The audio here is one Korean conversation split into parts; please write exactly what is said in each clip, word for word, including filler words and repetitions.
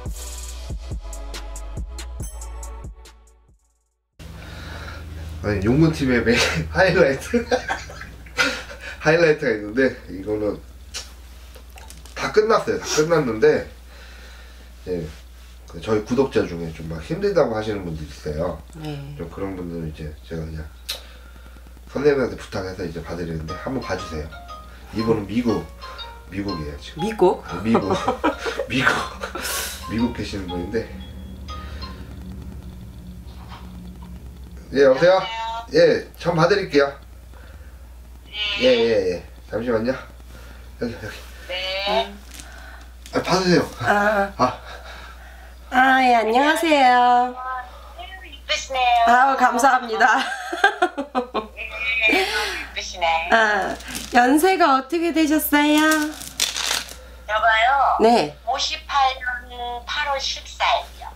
아니, 용문팀의 메인 하이라이트 하이라이트가 있는데 이거는 다 끝났어요. 다 끝났는데 예, 저희 구독자 중에 좀 막 힘들다고 하시는 분들 있어요. 네. 좀 그런 분들은 이제 제가 그냥 선생님한테 부탁해서 이제 봐드리는데 한번 봐주세요. 이분은 미국 미국이에요 지금. 미국? 네, 미국 미국 미국 계시는 분인데. 예, 여보세요? 예, 전 봐드릴게요. 예, 예, 예. 잠시만요. 여기, 여기. 네. 아, 받으세요. 아, 아, 아, 예, 안녕하세요. 이쁘시네요. 아우, 감사합니다. 네, 이쁘시네. 아, 연세가 어떻게 되셨어요? 여봐요. 네. 오십팔 년 팔월 십사일이요.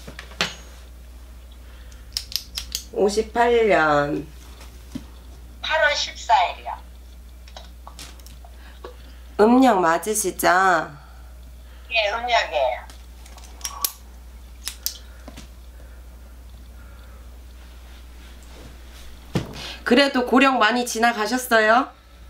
오십팔 년 팔월 십사일이요. 음력 맞으시죠? 예, 음력이에요. 그래도 고령 많이 지나가셨어요?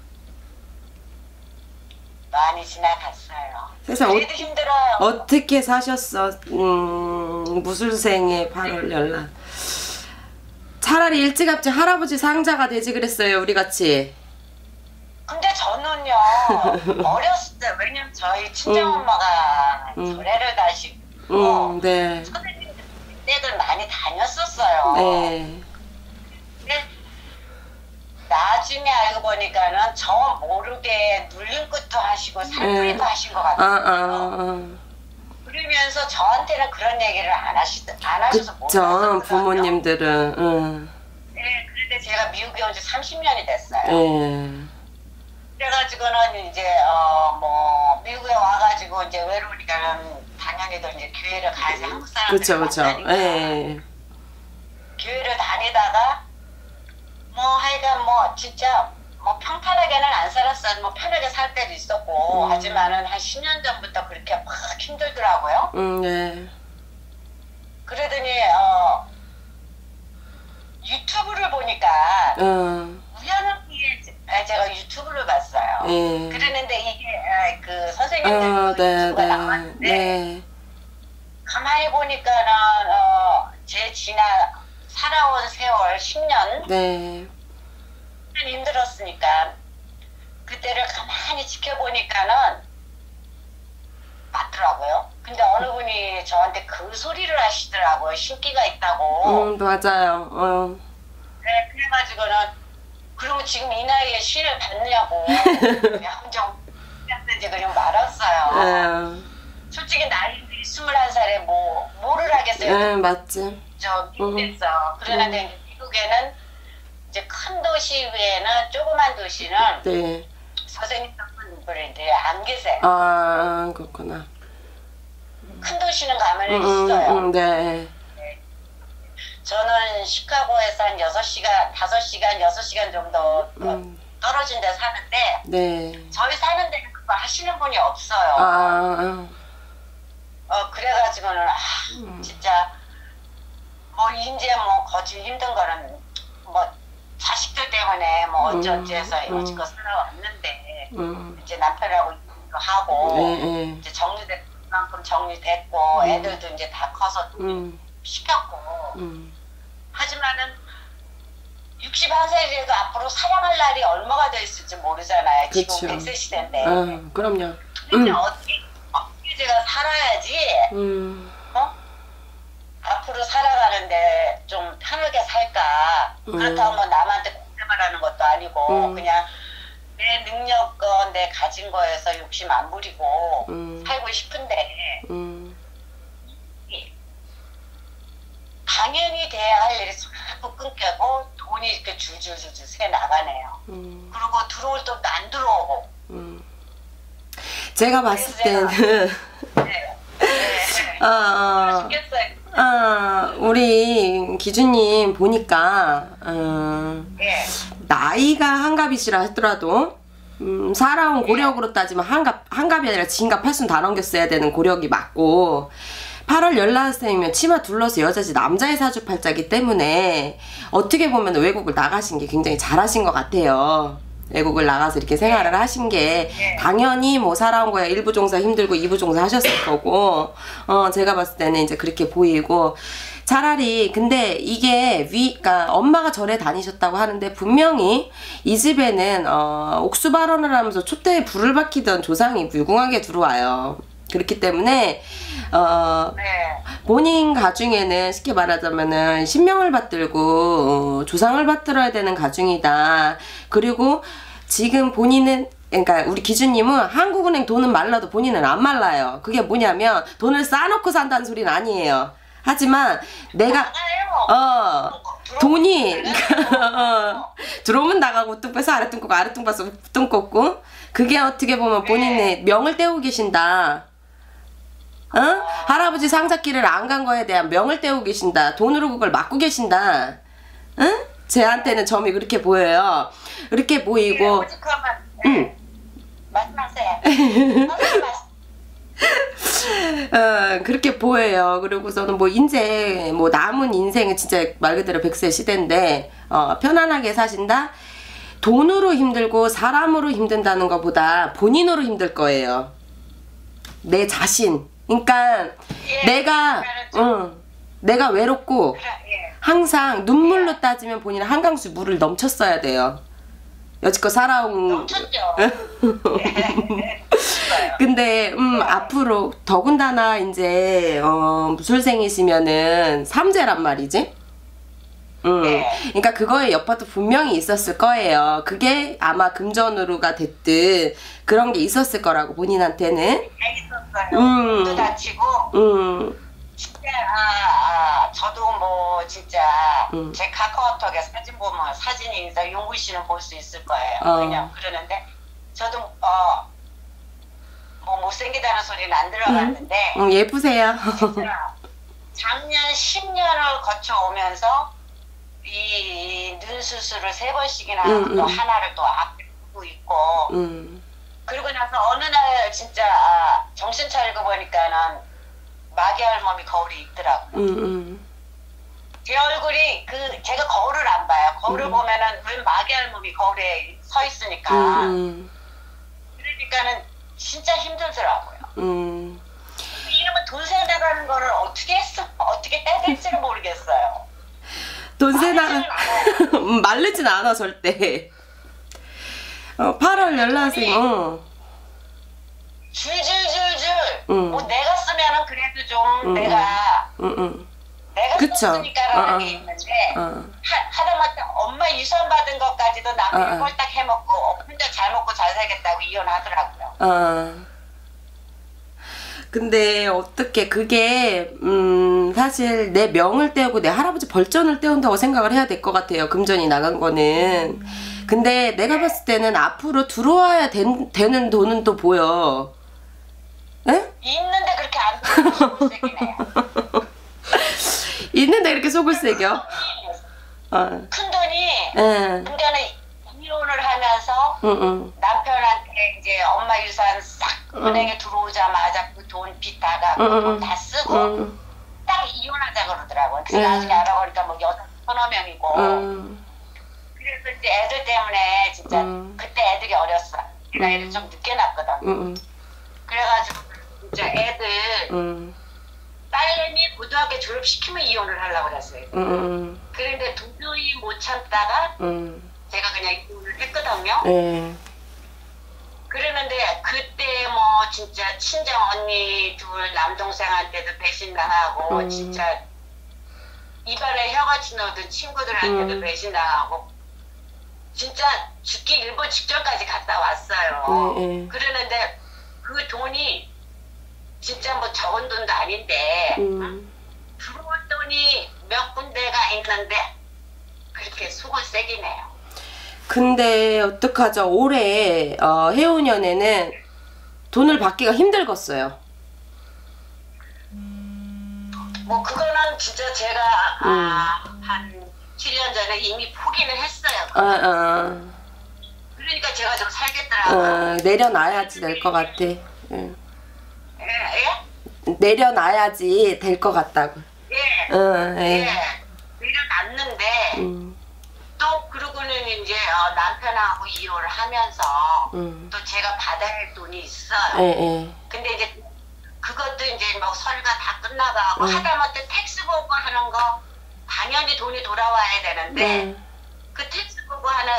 많이 지나갔어요. 세상 그래도 어, 힘들어요. 어떻게 사셨어? 음, 무술생의 팔월 연락. 차라리 일찌감치 할아버지 상자가 되지 그랬어요, 우리 같이. 근데 저는요 어렸을 때, 왜냐면 저희 친정엄마가 음. 절에를 가시고 음, 네. 선생님 댁을 많이 다녔었어요. 네. 근데 나중에 알고 보니까는 저 모르게 눌림끝도 하시고 살풀이도 네. 하신 것 아, 같아요. 아, 아. 그러면서 저한테는 그런 얘기를 안 하시 안 하셔서 그쵸, 몰랐었거든요. 부모님들은. 응. 네, 그런데 제가 미국에 온 지 삼십 년이 됐어요. 네. 그래가지고는 이제 어 뭐 미국에 와가지고 이제 외로우니까는 당연히도 이제 교회를 가야지, 한국 사람들 그쵸, 그쵸. 만나니까. 예. 교회를 다니다가 뭐 하여간 뭐 진짜 뭐 평탄하게는 안 살았어요. 뭐 편하게 살 때도 있었고. 음. 하지만은 한 십 년 전부터 그렇게 막 힘들더라고요. 음, 네. 그러더니 어 유튜브를 보니까 어, 우연히 제가 유튜브를 봤어요. 예. 그러는데 이게 아, 그 선생님들 어, 그 네, 유튜브가 네. 나왔는데 네. 가만히 보니까는 어, 제 지난 살아온 세월 십 년 네. 힘들었으니까 그때를 가만히 지켜보니까는 맞더라고요. 근데 어느 분이 저한테 그 소리를 하시더라고요. 신기가 있다고. 음, 맞아요. 어. 네, 그래가지고는 그러면 지금 이 나이에 신을 받느냐고 엄청 이제 그냥 말았어요. 예. 솔직히 나이 스물한 살에 뭐 뭐를 하겠어요. 예, 맞지. 저 미국에서. 그러는데 음. 미국에는 이제 큰 도시 외에는 조그만 도시는 네. 선생님 같은 분들이 안 계세요. 아, 그렇구나. 큰 도시는 가면은 음, 음, 있어요. 음, 네. 저는 시카고에서 한 여섯 시간, 다섯 시간, 여섯 시간 정도 음. 떨어진 데 사는데 네. 저희 사는 데는 그거 하시는 분이 없어요. 아, 아. 어, 그래가지고는 아, 음. 진짜 뭐 이제 뭐 거칠 힘든 거는 뭐 자식들 때문에 뭐 어찌어찌 해서 음. 여지껏 살아왔는데 음. 이제 남편하고 일도 하고 네, 네. 이제 정리될 만큼 정리됐고 음. 애들도 이제 다 커서 음. 시켰고 음. 하지만은 육십한 세라도 앞으로 사랑할 날이 얼마가 더 있을지 모르잖아요. 그쵸. 지금 백 세 시대인데. 아, 그럼요. 근데 음. 어떻게, 어떻게 제가 살아야지 음. 어? 앞으로 살아가는데 좀 편하게 살까. 음. 그렇다고 뭐 남한테 공감을 하는 것도 아니고 음. 그냥 내 능력과 내 가진 거에서 욕심 안 부리고 음. 살고 싶은데 음. 당연히 돼야 할 일이 자꾸 끊기고 돈이 이렇게 줄줄줄줄 새 나가네요. 음. 그리고 들어올 돈도 안 들어오고. 음. 제가 봤을 그래서 때는 네. 네. 어, 어, 죽겠어요. 어, 우리 기준님 보니까 어, 예. 나이가 한갑이시라 하더라도 음, 살아온 고력으로 따지면 한갑, 한갑이 아니라 진갑 팔순 다 넘겼어야 되는 고력이 맞고 팔월 열나생이면 치마 둘러서 여자지 남자의 사주팔자기 때문에 어떻게 보면 외국을 나가신 게 굉장히 잘하신 것 같아요. 외국을 나가서 이렇게 생활을 하신 게 당연히 뭐 살아온 거야. 일 부 종사 힘들고 이 부 종사 하셨을 거고, 어 제가 봤을 때는 이제 그렇게 보이고, 차라리 근데 이게 위, 그러니까 엄마가 절에 다니셨다고 하는데 분명히 이 집에는 어 옥수 발언을 하면서 촛대에 불을 밝히던 조상이 무궁하게 들어와요. 그렇기 때문에 어 네. 본인 가중에는 쉽게 말하자면은 신명을 받들고 어, 조상을 받들어야 되는 가중이다. 그리고 지금 본인은, 그러니까 우리 기준님은 한국은행 돈은 말라도 본인은 안 말라요. 그게 뭐냐면 돈을 쌓아놓고 산다는 소리는 아니에요. 하지만 내가 어 돈이 어, 들어오면 나가고 뚝 빼서 아래 뚱 꽂고 아래 뚱 빼서 뚱 꽂고, 그게 어떻게 보면 본인의 명을 떼고 계신다. 어? 할아버지 상자길을 안 간 거에 대한 명을 떼고 계신다. 돈으로 그걸 막고 계신다. 응? 제한테는 점이 그렇게 보여요. 그렇게 보이고. 오직하면 응. 말씀하세요. 어, 그렇게 보여요. 그리고서는 뭐 인생, 뭐 남은 인생은 진짜 말 그대로 백세 시대인데 어, 편안하게 사신다. 돈으로 힘들고 사람으로 힘든다는 것보다 본인으로 힘들 거예요. 내 자신. 그러니까 예, 내가 응, 내가 외롭고 예. 항상 눈물로 따지면 본인은 한강수 물을 넘쳤어야 돼요. 여지껏 살아온. 넘쳤죠. 근데 음 앞으로 더군다나 이제 어 무술생이시면은 삼재란 말이지. 음 네. 그러니까 그거에 여파도 분명히 있었을 거예요. 그게 아마 금전으로가 됐든 그런 게 있었을 거라고 본인한테는. 있었어요. 음. 또 다치고 음 진짜 아, 아 저도 뭐 진짜 음. 제 카카오톡에 사진 보면 사진이 있어 용구 씨는 볼 수 있을 거예요. 어. 그냥 그러는데 저도 어 뭐 못생기다는 소리는 안 들어갔는데 음, 예쁘세요. 진짜 작년 십 년을 거쳐오면서 이 눈 수술을 세 번씩이나 하고 음, 또 음. 하나를 또 앞에 두고 있고 음 그러고 나서 어느 날 진짜 아, 정신 차리고 보니까는 마귀 할멈이 거울이 있더라고요. 음, 음. 제 얼굴이 그 제가 거울을 안 봐요. 거울을 음. 보면은 왜 마귀 할멈이 거울에 서 있으니까 음, 그러니까는 진짜 힘들더라고요. 음. 이러면 돈 세나가는 거를 어떻게 했어? 어떻게 떼야 될지를 모르겠어요. 돈세 나 마르지는 않아요. 마르진 않아 절대. 어, 팔월 열나생. 어. 줄줄줄줄. 음. 뭐 내가 쓰면은 그래도 좀 음, 내가 음, 음. 내가 그쵸. 썼으니까라는 어, 어. 게 있는데 어. 하, 하다못해 엄마 유산 받은 것까지도 남이 어, 어. 꼴딱 해먹고 혼자 잘 먹고 잘 살겠다고 이혼하더라고요. 어. 근데 어떻게 그게 음 사실 내 명을 떼우고 내 할아버지 벌전을 떼운다고 생각을 해야 될 것 같아요. 금전이 나간 거는. 근데 내가 봤을 때는 앞으로 들어와야 된, 되는 돈은 또 보여. 에? 있는데 그렇게 안 들어오고 세기네요. 있는데 이렇게 속을 새겨. 어. 큰 돈이 응. 근데는 이혼을 하면서 응, 응. 남편한테 이제 엄마 유산 싹 은행에 들어오자마자 그 돈 빚 다 갚고 응, 응, 돈 다 쓰고 응. 딱 이혼하자 그러더라고요. 그래서 응. 나중에 알아보니까 뭐 여섯 서너 명이고 응. 그래서 이제 애들 때문에 진짜 응. 그때 애들이 어렸어. 내가 응. 애들 좀 늦게 낳거든. 응. 그래가지고 진짜 애들 응. 딸내미 고등학교 졸업시키면 이혼을 하려고 그랬어요. 응. 그런데 도저히 못 참다가 응. 제가 그냥 이혼을 했거든요. 예. 그러는데 그때 뭐 진짜 친정 언니 둘 남동생한테도 배신당하고 음. 진짜 입안에 혀같이 넣었던 친구들한테도 음. 배신당하고 진짜 죽기 일보 직전까지 갔다 왔어요. 예, 예. 그러는데 그 돈이 진짜 뭐 적은 돈도 아닌데 음. 들어올 돈이 몇 군데가 있는데 그렇게 속을 새기네요. 근데 어떡하죠? 올해 어, 해오년에는 돈을 받기가 힘들겠어요. 뭐 그거는 진짜 제가 아, 한 칠 년 전에 이미 포기를 했어요. 어, 어, 그러니까 제가 좀 살겠더라고요. 어, 내려놔야지 될 것 같아. 응. 예? 예? 내려놔야지 될 것 같다고. 예. 어, 예. 예. 내려놨는데 음, 또 그러고는 이제 어, 남편하고 이혼을 하면서 음. 또 제가 받아야 할 돈이 있어요. 예, 예. 근데 이제 그것도 이제 뭐 서류가 다 끝나가고 음. 하다못해 텍스 보고 하는 거 당연히 돈이 돌아와야 되는데 음. 그 텍스 보고 하는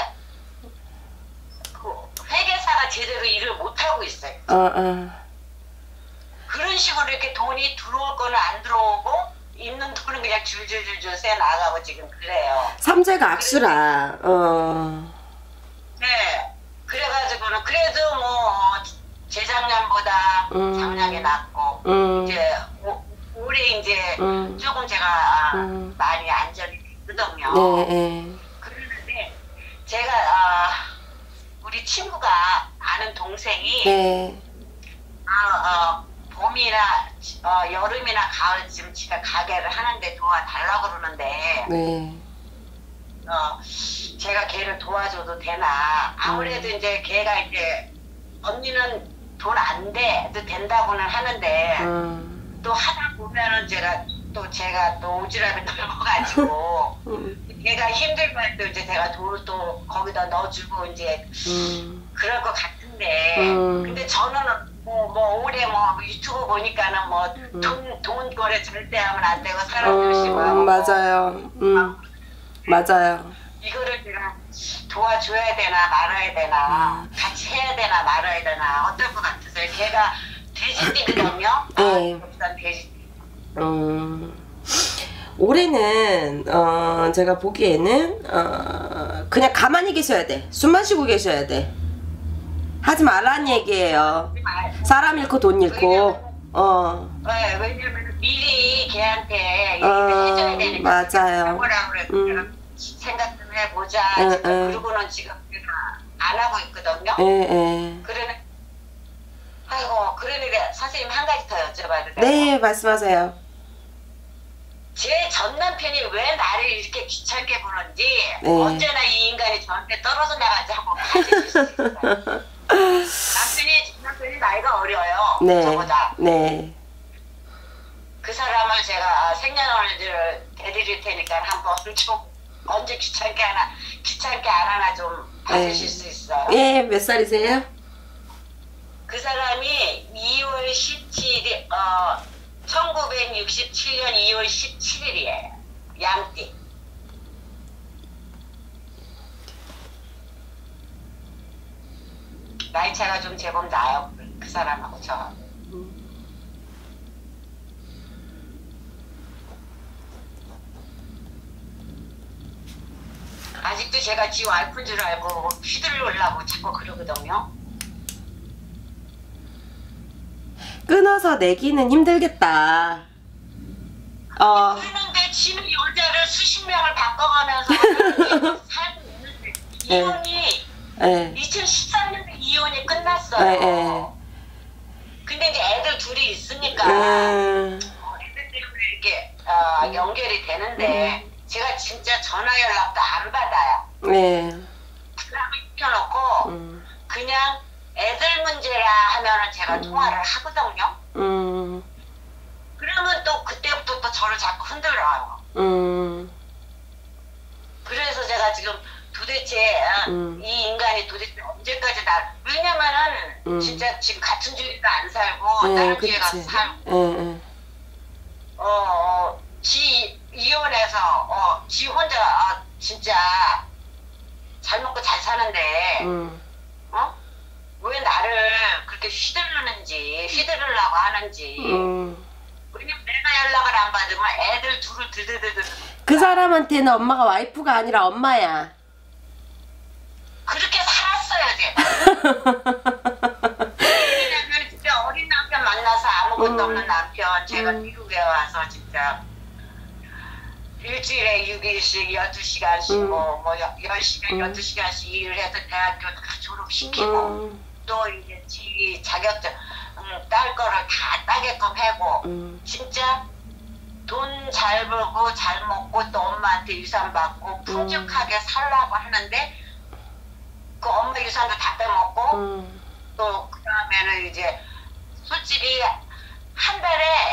그 회계사가 제대로 일을 못 하고 있어요. 어, 어. 그런 식으로 이렇게 돈이 들어올 거는 안 들어오고 있는 돈은 그냥 줄줄줄줄 새 나가고 지금 그래요. 삼재가 악수라. 어. 네. 그래가지고는 그래도 뭐 재작년보다 음. 작년이 낫고 음. 이제 오, 올해 이제 음. 조금 제가 음. 많이 안정이 됐거든요. 네, 네. 그러는데 제가 아, 우리 친구가 아는 동생이 네. 아, 어, 봄이나 어, 여름이나 가을쯤 제가 가게를 하는데 도와달라고 그러는데 네. 어, 제가 걔를 도와줘도 되나 아무래도 음. 이제 걔가 이제 언니는 돈 안 돼도 된다고는 하는데 음. 또 하다 보면은 제가 또 제가 또 오지랖이 넓어가지고 음. 얘가 힘들면 또 이제 제가 돈을 또 거기다 넣어주고 이제 음. 그럴 것 같은데 음. 근데 저는 뭐, 뭐 올해 뭐 유튜브 보니까는 뭐 음. 돈 돈 거래 절대 하면 안 되고 사람 조심하고 음, 맞아요. 음. 맞아요. 이거를 제가 도와줘야 되나 말아야 되나 음. 같이 해야 되나 말아야 되나 어떨 것 같으세요? 걔가 돼지띠거든요. 네. 일단 돼지. 음. 올해는 어 제가 보기에는 어 그냥 가만히 계셔야 돼. 숨만 쉬고 계셔야 돼. 하지 말라는 얘기예요. 사람 잃고 돈 잃고. 어. 네, 왜냐면 미리 걔한테 얘기를 어, 해줘야 되니까. 맞아요. 뭐라 그래? 음. 생각 좀 해보자. 응, 지금 응. 그러고는 지금 내가 안 하고 있거든요. 예, 예. 그러네. 아이고, 그러니까 선생님 한 가지 더 여쭤봐도 돼요? 네, 말씀하세요. 제 전 남편이 왜 나를 이렇게 귀찮게 보는지 네. 언제나 이 인간이 저한테 떨어져 나가지 한번 봐주실 수 있어요. 남편이 전 남편이 나이가 어려요. 네. 저보다. 네. 그 사람을 제가 생년월일을 대드릴 테니까 한번 좀 언제 귀찮게 하나 귀찮게 안 하나 좀 봐주실 네. 수 있어요? 예, 몇 살이세요? 그 사람이 이월 십칠일 어 천구백육십칠년 이월 십칠일이에요. 양띠. 나이 차가 좀 제법 나요. 그 사람하고 저. 아직도 제가 지 와이프인 줄 알고 휘둘르려고 자꾸 그러거든요. 끊어서 내기는 힘들겠다. 어, 그런데 지는 여자를 수십 명을 바꿔가면서 살고 있는데 이혼이 예. 이천십삼년에 이혼이 끝났어요. 예, 예. 근데 이제 애들 둘이 있으니까 음, 어, 애들 때문에 이렇게 어, 연결이 되는데 제가 진짜 전화 연락도 안 받아요. 예. 드라마 시켜놓고 음, 그냥 애들 문제라 하면은 제가 음. 통화를 하거든요. 음, 그러면 또 그때부터 또 저를 자꾸 흔들어요. 음, 그래서 제가 지금 도대체 어, 음. 이 인간이 도대체 언제까지 나 왜냐면은 음. 진짜 지금 같은 주에도 안 살고 예, 다른 주에 가서 그치. 살고 예, 예. 어, 어, 지 이혼해서 어, 지 혼자 어, 진짜 잘 먹고 잘 사는데 음, 어? 왜 나를 그렇게 휘두르는지 휘두르려고 하는지 음. 왜냐면 내가 연락을 안 받으면 애들 둘을 들들들들 그 사람한테는 엄마가 와이프가 아니라 엄마야. 그렇게 살았어요 제가. 왜냐면 진짜 어린 남편 만나서 아무것도 음. 없는 남편 제가 음. 미국에 와서 진짜 일주일에 육 일씩 열두 시간씩 음. 뭐, 뭐 열 시간 음. 열두 시간씩 일을 해서 대학교 다 졸업시키고 음, 또 이제 지 자격증 음, 딸 거를 다 따게끔 하고 음, 진짜 돈 잘 벌고 잘 먹고 또 엄마한테 유산 받고 풍족하게 살라고 하는데 그 엄마 유산도 다 빼먹고 음, 또 그 다음에는 이제 솔직히 한 달에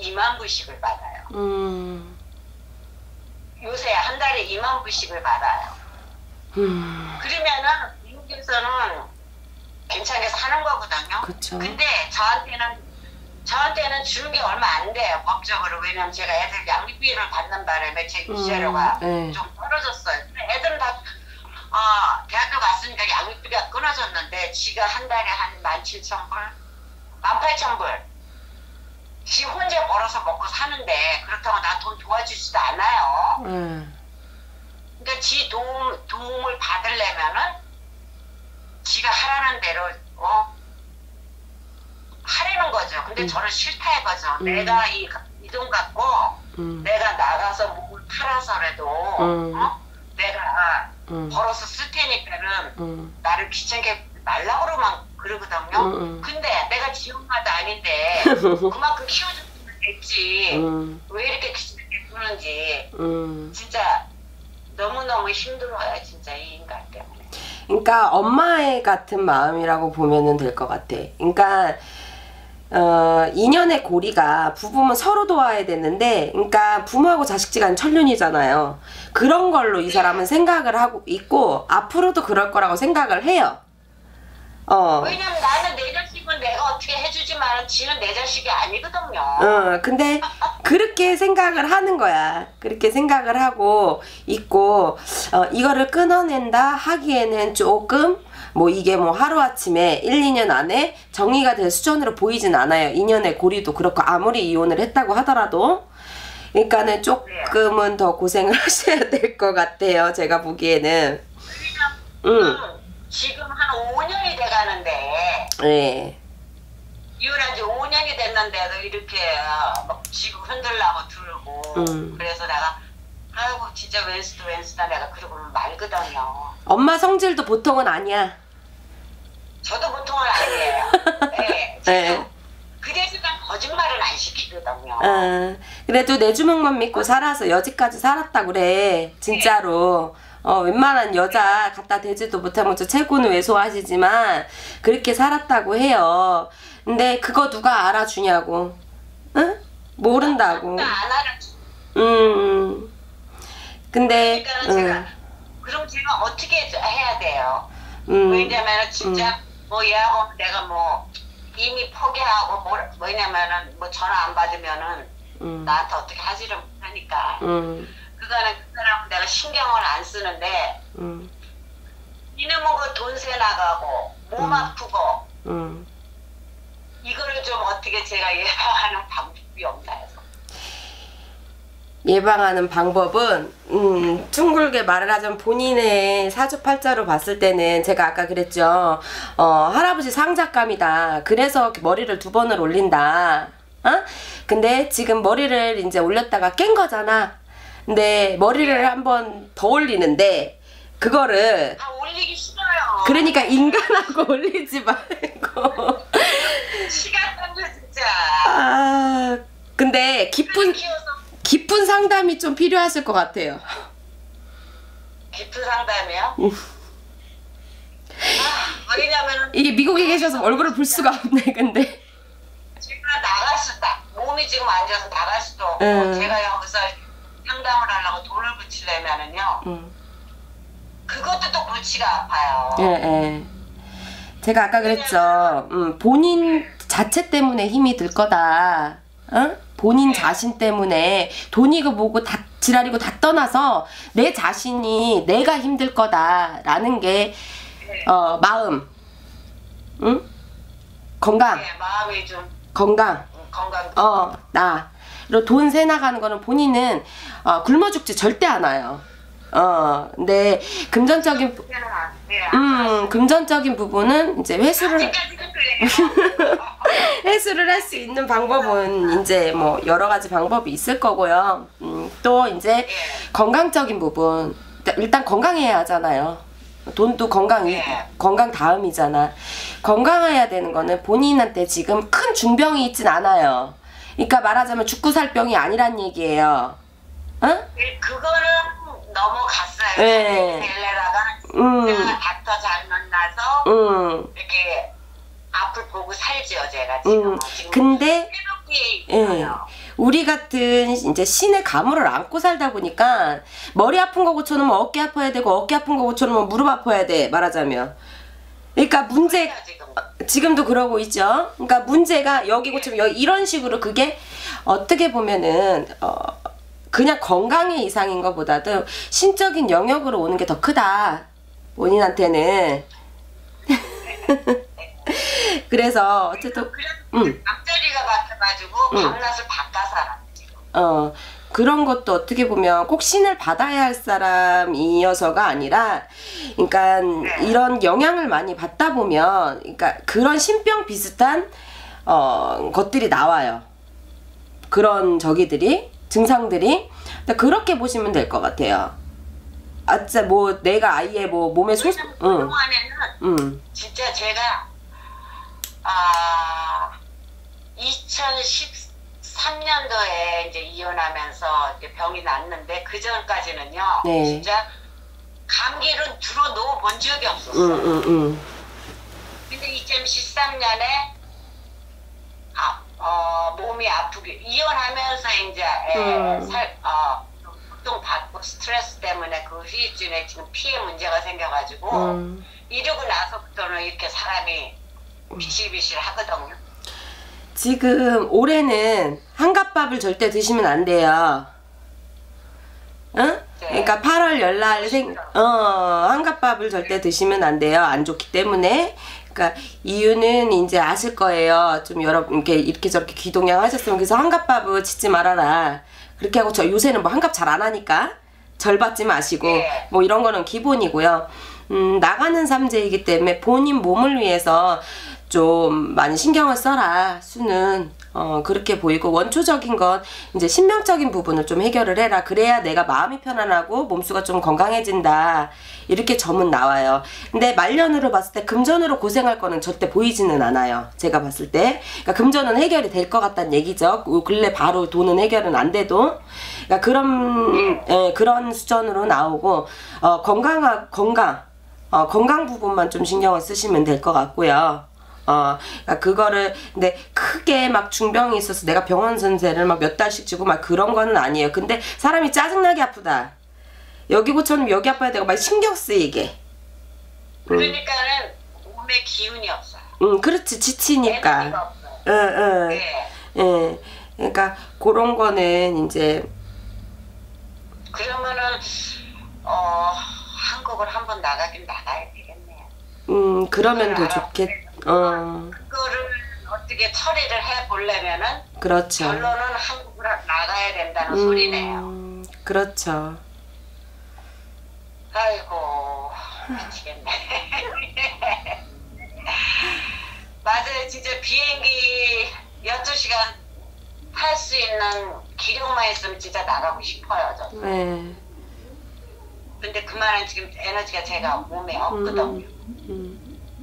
이만 불씩을 받아요. 음. 요새 한 달에 이만 불씩을 받아요. 음. 그러면은 미국에서는 괜찮게 사는 거거든요. 그쵸. 근데 저한테는 저한테는 주는 게 얼마 안 돼요, 법적으로. 왜냐면 제가 애들 양육비를 받는 바람에 제 유지료가 음, 네. 좀 떨어졌어요. 근데 애들은 다 어, 대학교 갔으니까 양육비가 끊어졌는데 지가 한 달에 한 만 칠천 불, 만 팔천 불 지 혼자 벌어서 먹고 사는데 그렇다고 나 돈 도와주지도 않아요. 음. 그러니까 지 도움, 도움을 받으려면은 지가 하라는 대로 어 하라는 거죠. 근데 음. 저는 싫다 이거죠. 음. 내가 이 돈 갖고 음. 내가 나가서 목을 팔아서라도 음. 어? 내가 음. 벌어서 쓸 테니까는 음. 나를 귀찮게 말라고만 그러거든요. 음, 음. 근데 내가 지 엄마도 아닌데 그만큼 키워줬으면 됐지. 음. 왜 이렇게 귀찮게 구는지 음. 진짜 너무너무 힘들어요. 진짜 이 인간 때문에. 그러니까 엄마의 같은 마음이라고 보면은 될 것 같아. 그러니까 어, 인연의 고리가 부부면 서로 도와야 되는데, 그러니까 부모하고 자식지간 천륜이잖아요. 그런 걸로 이 사람은 생각을 하고 있고 앞으로도 그럴 거라고 생각을 해요. 어. 왜냐면 나는 내 자식은 내가 어떻게 해주지만 지는 내 자식이 아니거든요. 어, 근데 그렇게 생각을 하는 거야. 그렇게 생각을 하고 있고, 어, 이거를 끊어낸다 하기에는 조금, 뭐 이게 뭐 하루아침에 일, 이 년 안에 정리가 될 수준으로 보이진 않아요. 인연의 고리도 그렇고, 아무리 이혼을 했다고 하더라도. 그러니까는 조금은 더 고생을 하셔야 될 것 같아요. 제가 보기에는. 음. 지금 한 오 년이 돼가는데, 네. 이혼한 지 오 년이 됐는데도 이렇게 막 지금 흔들라고 들고, 음. 그래서 내가, 아이고, 진짜 웬수도 웬수다 내가 그러고는 말거든요. 엄마 성질도 보통은 아니야. 저도 보통은 아니에요. 네. 네. 그 대신 거짓말은 안 시키거든요. 어, 그래도 내 주먹만 믿고 살아서 여지까지 살았다 그래. 진짜로. 어, 웬만한 여자 갖다 대지도 못하면 저 최고는 왜소하시지만 그렇게 살았다고 해요. 근데 그거 누가 알아주냐고. 응? 모른다고. 안 알아주. 음. 근데 그러니까 제가 응. 그럼 제가 어떻게 해야 돼요? 음. 왜냐면 진짜 뭐 얘하고 내가 뭐 이미 포기하고 뭐 뭐냐면은 뭐 전화 안 받으면은 음. 나한테 어떻게 하지를 못하니까 음. 그거는 그 사람은 내가 신경을 안 쓰는데 음. 이놈은 그 돈세 나가고 몸 음. 아프고 음. 이거를 좀 어떻게 제가 예방하는 방법이 없나 해서. 예방하는 방법은 음, 둥글게 말을 하자면 본인의 사주팔자로 봤을 때는 제가 아까 그랬죠. 어, 할아버지 상작감이다. 그래서 머리를 두 번을 올린다. 어? 근데 지금 머리를 이제 올렸다가 깬 거잖아. 근데 머리를 한 번 더 올리는데 그거를 아 올리기 싫어요. 그러니까 인간하고 올리지 말고 시간 끌려 진짜. 아 근데 깊은 키워서 깊은 상담이 좀 필요하실 것 같아요. 깊은 상담이요? 음. 아, 왜냐면은 이게 미국에 계셔서 얼굴을 볼 수가 없네. 근데 제가 나갈 수도 몸이 지금 앉아서 나갈 수도 없고 음. 제가 여기서 상담을 하려고 돈을 붙이려면은요 음. 그것도 또 골치가 아파요. 예, 예. 제가 아까 그랬죠. 음, 본인 자체 때문에 힘이 들 거다. 어? 본인 네. 자신 때문에 돈이고 뭐고 다 지랄이고 다 떠나서 내 자신이 내가 힘들 거다라는 게 네. 어, 마음, 응? 건강, 네, 마음이 좀 건강, 음, 건강. 어, 나. 그리고 돈 새 나가는 거는 본인은 어, 굶어 죽지 절대 않아요. 어, 근데 금전적인 부- 네, 음, 금전적인 부분은 이제 회수를 아직까지는 그래요. 회수를 할 수 있는 방법은 이제 뭐 여러 가지 방법이 있을 거고요. 음, 또 이제 네. 건강적인 부분 일단 건강해야 하잖아요. 돈도 건강 네. 건강 다음이잖아. 건강해야 되는 거는 본인한테 지금 큰 중병이 있진 않아요. 그러니까 말하자면 죽고 살 병이 아니란 얘기예요. 응? 네, 그거는 넘어갔어요. 네. 델레다가 음. 제가 닥터 잘 만나서 음. 이렇게 앞을 보고 살지요 제가 지금. 음. 지금 근데 회복기에 예. 있어요. 우리 같은 이제 신의 가물을 안고 살다 보니까 머리 아픈 거 고쳐놓으면 어깨 아파야 되고 어깨 아픈 거 고쳐놓으면 무릎 아파야 돼, 말하자면. 그러니까 문제 지금도 그러고 있죠. 그러니까 문제가 여기 고치면 여기 이런 식으로 그게 어떻게 보면은 어 그냥 건강의 이상인 것보다도 신적인 영역으로 오는 게 더 크다, 본인한테는. 그래서 어쨌든 음. 앞자리가 바뀌어가지고 밤낮을 바꿔서 어 그런 것도 어떻게 보면 꼭 신을 받아야 할 사람이어서가 아니라, 그러니까 네. 이런 영향을 많이 받다 보면, 그러니까 그런 신병 비슷한 어 것들이 나와요. 그런 저기들이 증상들이. 그렇게 보시면 될 것 같아요. 아, 진짜 뭐 내가 아예 뭐 몸에 소, 응. 그동안에는 응. 진짜 제가 아 이천십삼 년도에 이제 이혼하면서 이제 병이 났는데 그 전까지는요. 네. 진짜 감기를 주로 누워 본 적이 없었어요. 응, 응, 응. 근데 이천십삼 년에 아, 어, 몸이 아프게 이혼하면서 이제 음. 살, 어, 고통받고 스트레스 때문에 그 후유증에 지금 피해 문제가 생겨가지고 음. 이러고 나서부터는 이렇게 사람이 비실비실 하거든요. 지금 올해는 한갓밥을 절대 드시면 안 돼요. 응? 네. 그러니까 팔월 열날 생, 어, 한갓밥을 절대 드시면 안 돼요. 안 좋기 때문에. 그러니까 이유는 이제 아실 거예요. 좀 여러분 이렇게 이렇게 저렇게 귀동냥 하셨으면, 그래서 한갓밥을 짓지 말아라. 그렇게 하고, 저 요새는 뭐 한갑 잘 안 하니까 절 받지 마시고 네. 뭐 이런 거는 기본이고요. 음, 나가는 삼재이기 때문에 본인 몸을 위해서 좀 많이 신경을 써라. 수는 어 그렇게 보이고, 원초적인 건 이제 신명적인 부분을 좀 해결을 해라. 그래야 내가 마음이 편안하고 몸수가 좀 건강해진다, 이렇게 점은 나와요. 근데 말년으로 봤을 때 금전으로 고생할 거는 절대 보이지는 않아요, 제가 봤을 때. 그러니까 금전은 해결이 될 것 같다는 얘기죠. 근래 바로 돈은 해결은 안 돼도. 그러니까 그런 예, 그런 수준으로 나오고, 어 건강하 건강 어 건강 부분만 좀 신경을 쓰시면 될 것 같고요. 어, 그러니까 그거를, 근데 크게 막 중병이 있어서 내가 병원 선세를 막 몇 달씩 주고 막 그런 거는 아니에요. 근데 사람이 짜증나게 아프다, 여기 고쳐놓으면 여기 아파야 되고 막 신경 쓰이게. 그러니까는 몸에 기운이 없어요. 응, 그렇지. 지치니까. 에너지가 없어요. 응, 응. 네. 응. 그러니까 그런 거는 이제. 그러면은 어 한국을 한번 나가긴 나가야 되겠네요. 음, 그러면 더 좋겠. 어. 그거를 어떻게 처리를 해 보려면은 그렇죠. 결론은 한국을 나가야 된다는 음, 소리네요. 그렇죠. 아이고 미치겠네. 맞아요. 진짜 비행기 열두 시간 탈 수 있는 기력만 있으면 진짜 나가고 싶어요. 저는. 네. 근데 그만한 지금 에너지가 제가 몸에 없거든요. 음, 음.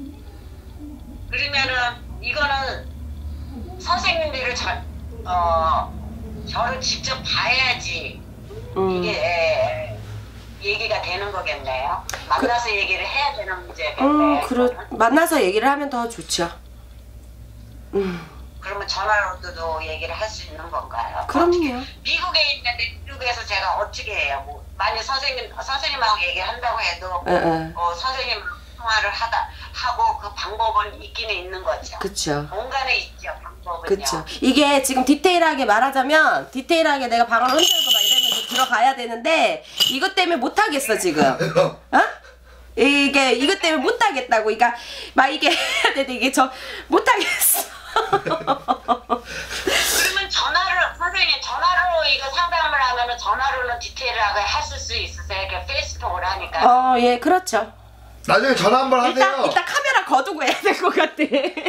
그러면은 이거는 선생님들을 저, 어, 저를 직접 봐야지 음. 이게 얘기가 되는 거겠네요. 만나서 그, 얘기를 해야 되는 문제겠네요. 음, 그렇, 만나서 얘기를 하면 더 좋죠. 음. 그러면 전화로도 얘기를 할 수 있는 건가요? 그럼요. 미국에 있는데 미국에서 제가 어떻게 해요? 뭐 만약 선생님 선생님하고 얘기를 한다고 해도 에, 에. 어, 선생님 통화를 하다 하고 그 방법은 있기는 있는 거죠. 그렇죠. 공간에 있죠, 방법은요. 그렇죠. 이게 지금 디테일하게 말하자면 디테일하게 내가 방을 흔들고 막 이러면서 들어가야 되는데 이것 때문에 못 하겠어 지금. 어? 이게 이것 때문에 못 하겠다고. 그러니까 막 이게 해야 되는데 이게 저 못 하겠어. 그러면 전화를 선생님 전화로 이거 상담을 하면은 전화로는 디테일하게 하실 수 있으세요? 이렇게 페이스톡을 하니까. 어, 예, 그렇죠. 나중에 전화 한번 하세요. 일단 일단 카메라 거두고 해야 될 것 같아.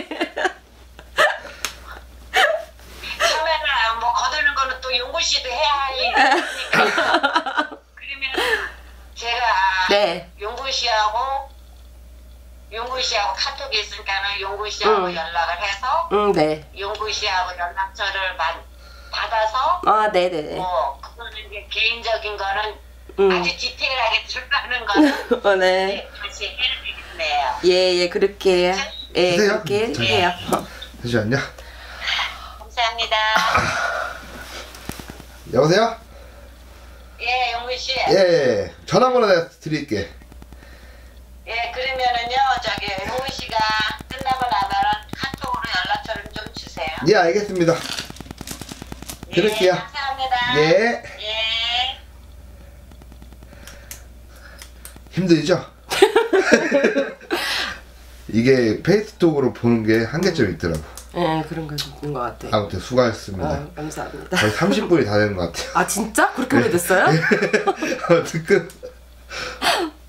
카메라 뭐 거두는 거는 또 용구 씨도 해야 할 일이니까. 그러면 제가 네. 용구 씨하고 용구 씨하고 카톡이 있으니까는 용구 씨하고 음. 연락을 해서 음, 네. 용구 씨하고 연락처를 받, 받아서 아, 네, 네. 뭐 그거는 이제 개인적인 거는 음. 아주 디테일하게 들어가는 거는 어, 네. 네, 같이 해야 되겠네요. 예, 예, 그렇게 예, 예 드세요. 그렇게 자, 해요. 잠시만요. 감사합니다. 여보세요? 예, 영민 씨. 예, 예. 전화번호 내가 드릴게. 예, 그러면은요, 저기 영민 씨가 끝나고 나면은 카톡으로 연락처를 좀 주세요. 예, 알겠습니다. 드릴게요. 예, 감사합니다. 예. 예. 힘들죠? 이게 페이스톡으로 보는 게 한계점이 있더라고. 예, 그런 거 있는 것 같아. 아무튼 수고하셨습니다. 아, 감사합니다. 거의 삼십 분이 다 된 것 같아요. 아 진짜? 그렇게 오래됐어요? 아무튼 끝.